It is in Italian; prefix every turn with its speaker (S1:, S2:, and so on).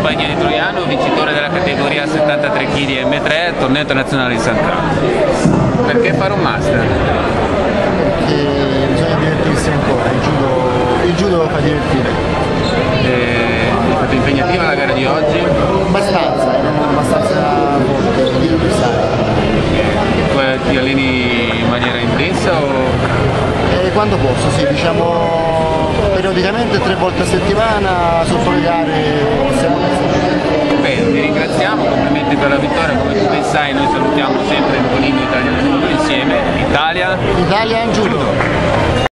S1: compagnia di Troiano, vincitore della categoria 73 kg M3 al torneo internazionale di San Carlo. Perché fare un master?
S2: Perché bisogna divertirsi ancora, il judo fa divertire.
S1: È stata impegnativa la gara di oggi?
S2: Abbastanza, erano abbastanza forti gli avversari.
S1: Tu ti alleni in maniera intensa o?
S2: Quando posso, sì, diciamo periodicamente 3 volte a settimana, sotto le gare siamo là.
S1: Bene, ti ringraziamo, complimenti per la vittoria, come tu ben sai noi salutiamo sempre il Bonino Italia Judo insieme, Italia
S2: Judo.